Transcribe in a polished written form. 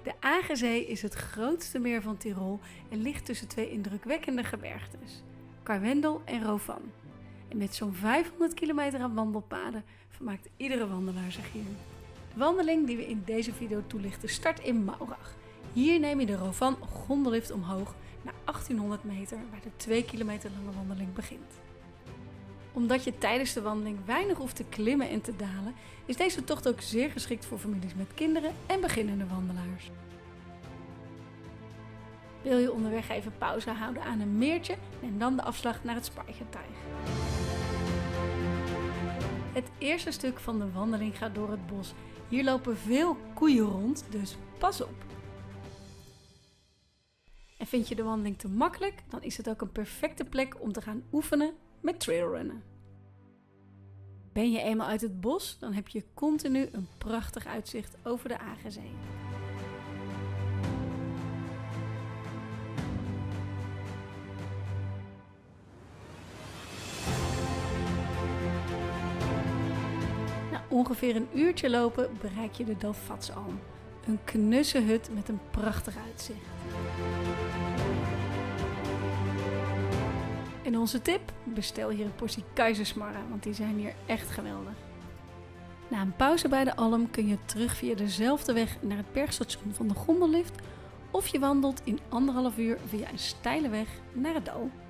De Aagezee is het grootste meer van Tirol en ligt tussen twee indrukwekkende gebergtes, Karwendel en Rovan. En met zo'n 500 kilometer aan wandelpaden vermaakt iedere wandelaar zich hier. De wandeling die we in deze video toelichten start in Maurach. Hier neem je de Rovan gondellift omhoog naar 1800 meter, waar de 2 kilometer lange wandeling begint. Omdat je tijdens de wandeling weinig hoeft te klimmen en te dalen, is deze tocht ook zeer geschikt voor families met kinderen en beginnende wandelaars. Wil je onderweg even pauze houden aan een meertje, neem dan de afslag naar het Speicherteich. Het eerste stuk van de wandeling gaat door het bos. Hier lopen veel koeien rond, dus pas op. En vind je de wandeling te makkelijk, dan is het ook een perfecte plek om te gaan oefenen met trailrunnen. Ben je eenmaal uit het bos, dan heb je continu een prachtig uitzicht over de Aagezee. Na ongeveer een uurtje lopen bereik je de Dalfatsalm, een knusse hut met een prachtig uitzicht. En onze tip? Bestel hier een portie keizersmarren, want die zijn hier echt geweldig. Na een pauze bij de Alm kun je terug via dezelfde weg naar het bergstation van de gondellift of je wandelt in 1,5 uur via een steile weg naar het dal.